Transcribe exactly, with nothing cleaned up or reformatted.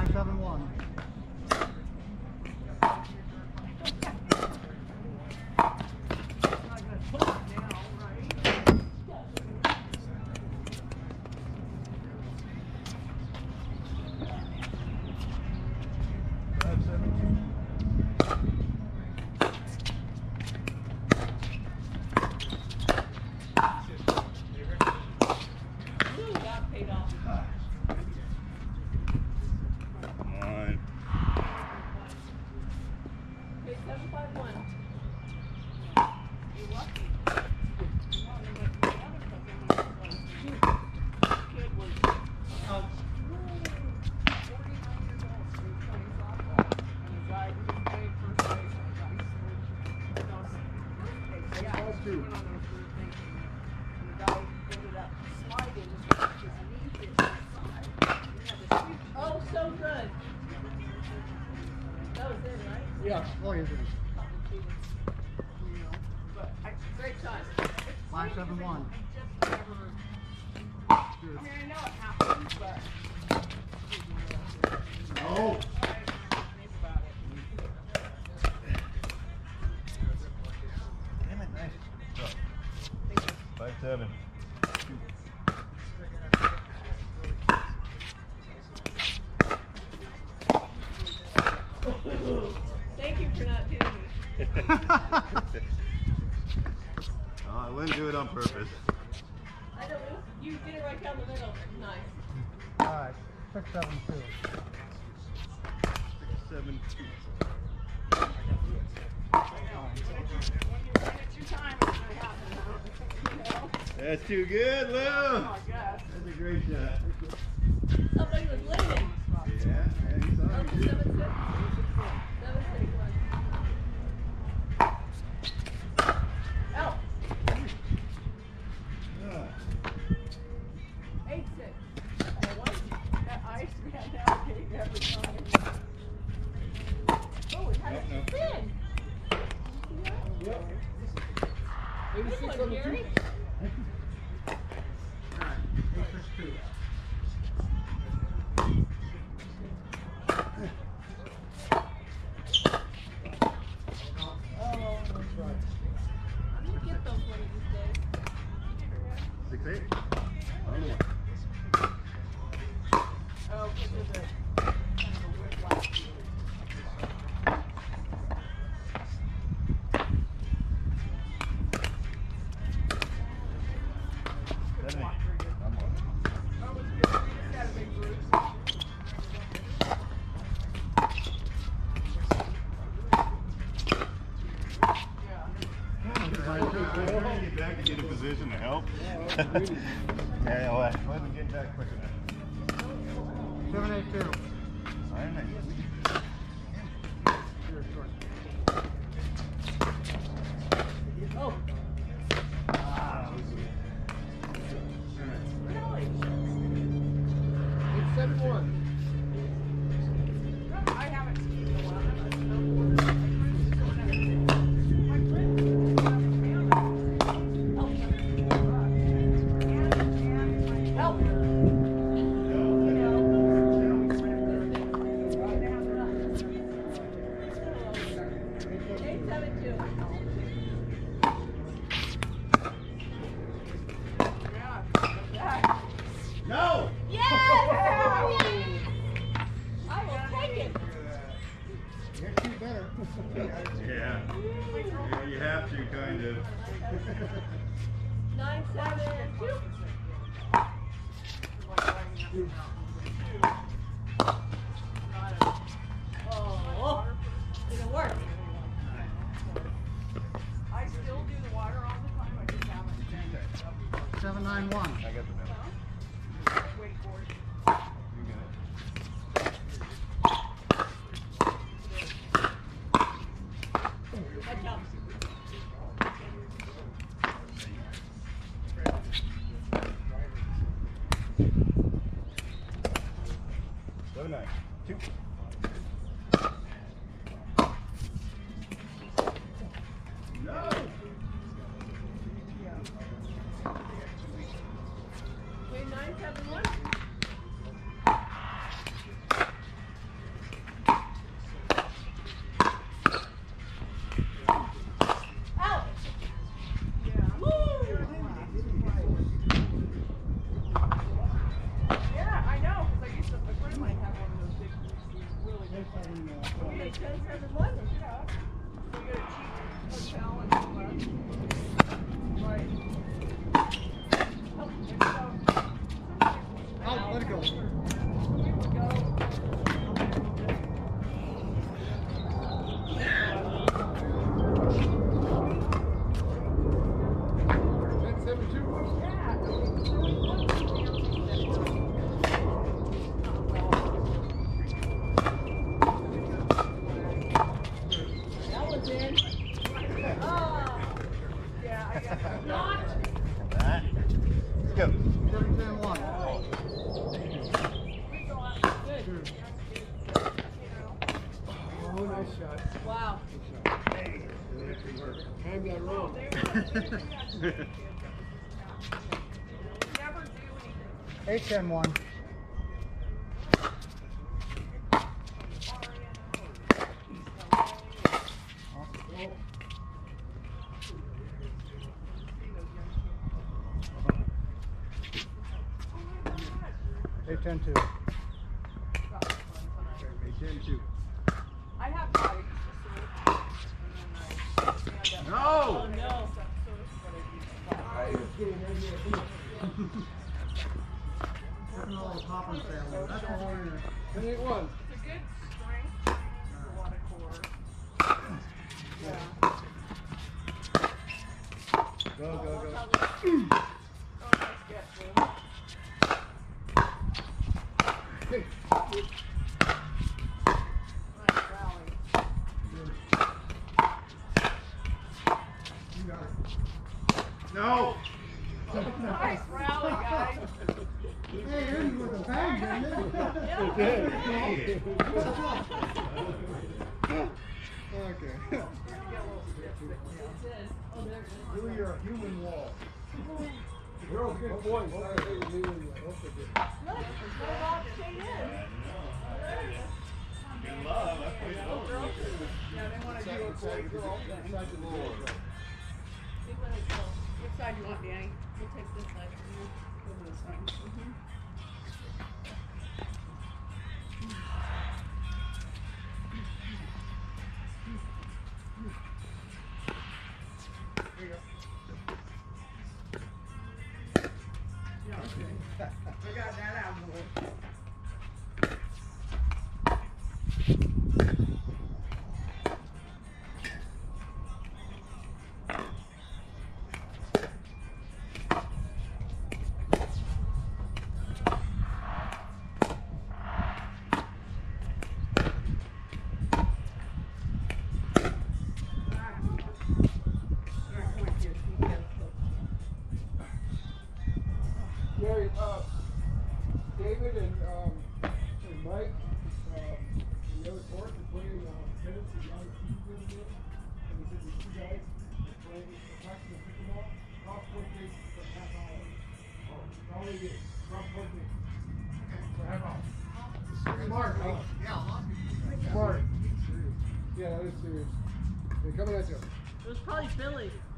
nine seven one. Oh, so good. That was it, right? Yeah. Oh, yes, it is. Great time. five seven one. I mean, I know it happens, but. No. Damn it, nice. Five seven. Thank you for not doing it. Oh, I wouldn't do it on purpose. I know, you did it right down the middle. Nice. All right, six seven two. Six seven two. That's too good, Lou. Oh, yes. That's a great shot. Somebody was leaving. Yeah, yeah, you saw Oh, me seven, too. six. Seven, six, one. Out. Yeah. Eight, six. Oh, what? That ice man navigating every time. Oh, we had Nope, a nope. spin. Yep. Good one, Gary. All right, eight six two. Oh, that's right. I'm gonna get those one of these days. Six eight. On the one. Oh, because of the kind of a weird black. Seven eight. I'm on. Oh, it was good. You just got a big bruise. I'm trying to get back and get in position to help. Yeah, well, I wasn't getting back quick enough. seven eight two. All right. Oh, Ah, really? eight seven one. I haven't seen it in a while. I'm a snowboarder. My friend help. Eight, seven, two. Yeah. No! Yes! I will take it. You're too better. Yeah. Yeah, you have to, kind of. Nine, seven, two. Oh, didn't work. I still do the water all the time. I just haven't. seven nine one. I got the middle. Wakeboard. You got it. That counts. Seven nine. Two. No! Wait, nine, seven, one. Go. seven ten one. Good. Oh, nice shot. Wow. Time that wrong. eight ten one. eight ten two. eight ten two. I have five. No! Oh no. Hopper family. That's all we're in. ten eight one. It's a good strength. A lot of core. Yeah. Go, go, go. Oh, nice get, Jim. Nice rally. You got it. No! Nice rally, guys. Hey, yours was a bang, didn't Yeah. it? Okay. Do your human wall. We're all good boys. Look, what about stay in? In love, that's what it's over. Yeah, they want to do a boy girl thing. Which side you want, Danny? We'll take this side. You go to this side. Mm-hmm. Yeah, okay. I got that out of the way. Gary, uh, David and, um, and Mike, um, and the other court are playing, uh, tennis and young kids the other day. And we said these two guys are playing, they're practicing pickleball, cross court games for a half hour. Oh, that's all they did, cross court games. For a half hour. Smart, huh? Yeah, Smart. Yeah, that is serious. They're coming at you. It was probably Billy.